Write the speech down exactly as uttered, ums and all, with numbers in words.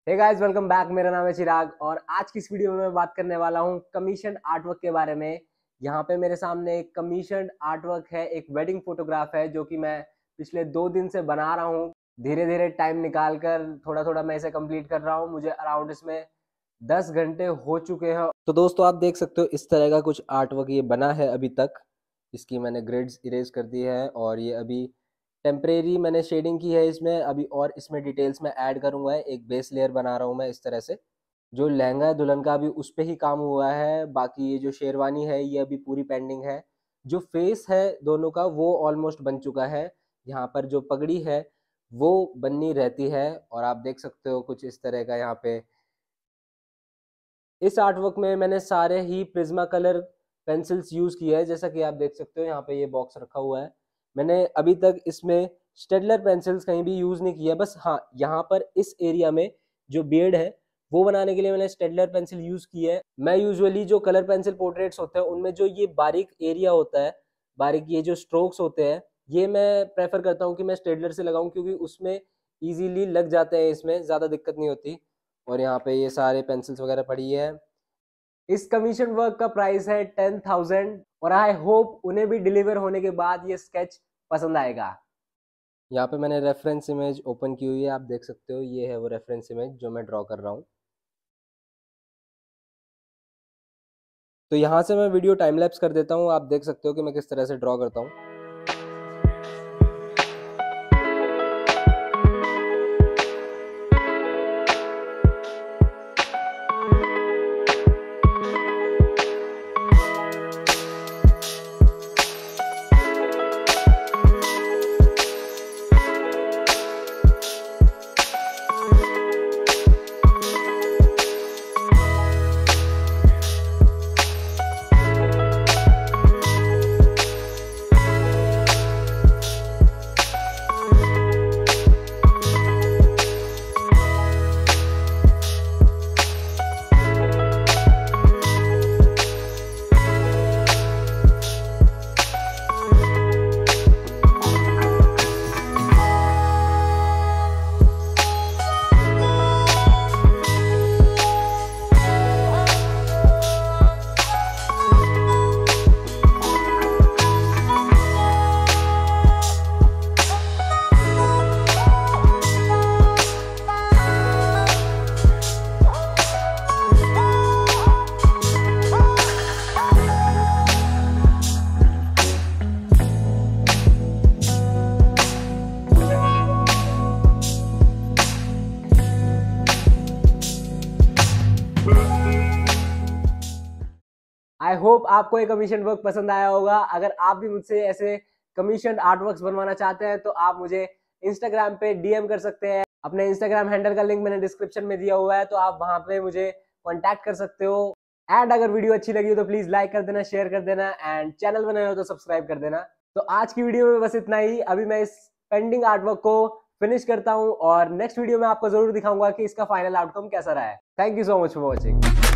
Hey guys, welcome back. मेरा नाम है चिराग और आज की इस वीडियो में मैं बात करने वाला हूँ कमीशन आर्टवर्क के बारे में। यहाँ पे मेरे सामने एक कमीशन आर्टवर्क है, एक वेडिंग फोटोग्राफ है जो कि मैं पिछले दो दिन से बना रहा हूँ। धीरे धीरे टाइम निकाल कर थोड़ा थोड़ा मैं इसे कंप्लीट कर रहा हूँ। मुझे अराउंड इसमें दस घंटे हो चुके हैं। तो दोस्तों, आप देख सकते हो इस तरह का कुछ आर्टवर्क ये बना है अभी तक। इसकी मैंने ग्रिड्स इरेज कर दी है और ये अभी टेम्परेरी मैंने शेडिंग की है इसमें अभी, और इसमें डिटेल्स में ऐड करूंगा। एक बेस लेयर बना रहा हूँ मैं इस तरह से। जो लहंगा है दुल्हन का, अभी उस पर ही काम हुआ है। बाकी ये जो शेरवानी है ये अभी पूरी पेंडिंग है। जो फेस है दोनों का वो ऑलमोस्ट बन चुका है। यहाँ पर जो पगड़ी है वो बननी रहती है और आप देख सकते हो कुछ इस तरह का। यहाँ पे इस आर्टवर्क में मैंने सारे ही प्रिज्मा कलर पेंसिल्स यूज किया है। जैसा कि आप देख सकते हो यहाँ पे ये बॉक्स रखा हुआ है। मैंने अभी तक इसमें स्टेडलर पेंसिल्स कहीं भी यूज नहीं किया। बस हाँ, यहाँ पर इस एरिया में जो बियर्ड है वो बनाने के लिए मैंने स्टेडलर पेंसिल यूज की है। मैं यूजुअली जो कलर पेंसिल पोर्ट्रेट्स होते हैं उनमें जो ये बारीक एरिया होता है, बारीक ये जो स्ट्रोक्स होते हैं, ये मैं प्रेफर करता हूँ कि मैं स्टेडलर से लगाऊं, क्योंकि उसमें इजीली लग जाते हैं, इसमें ज़्यादा दिक्कत नहीं होती। और यहाँ पे ये सारे पेंसिल्स वगैरह पड़ी है। इस कमीशन वर्क का प्राइस है टेन थाउजेंड और आई होप उन्हें भी डिलीवर होने के बाद ये स्केच पसंद आएगा। यहाँ पे मैंने रेफरेंस इमेज ओपन की हुई है, आप देख सकते हो ये है वो रेफरेंस इमेज जो मैं ड्रॉ कर रहा हूँ। तो यहाँ से मैं वीडियो टाइम लैप्स कर देता हूँ, आप देख सकते हो कि मैं किस तरह से ड्रॉ करता हूँ। आई होप आपको ये कमीशन वर्क पसंद आया होगा। अगर आप भी मुझसे ऐसे कमीशन आर्टवर्क्स बनवाना चाहते हैं तो आप मुझे इंस्टाग्राम पे डीएम कर सकते हैं। अपने इंस्टाग्राम हैंडल का लिंक मैंने डिस्क्रिप्शन में दिया हुआ है, तो आप वहां पे मुझे कांटेक्ट कर सकते हो। एंड अगर वीडियो अच्छी लगी हो तो प्लीज लाइक कर देना, शेयर कर देना एंड चैनल बनाए हो तो सब्सक्राइब कर देना। तो आज की वीडियो में बस इतना ही। अभी मैं इस पेंडिंग आर्टवर्क को फिनिश करता हूँ और नेक्स्ट वीडियो में आपको जरूर दिखाऊंगा कि इसका फाइनल आउटकम कैसा रहा है। Thank you so much for watching.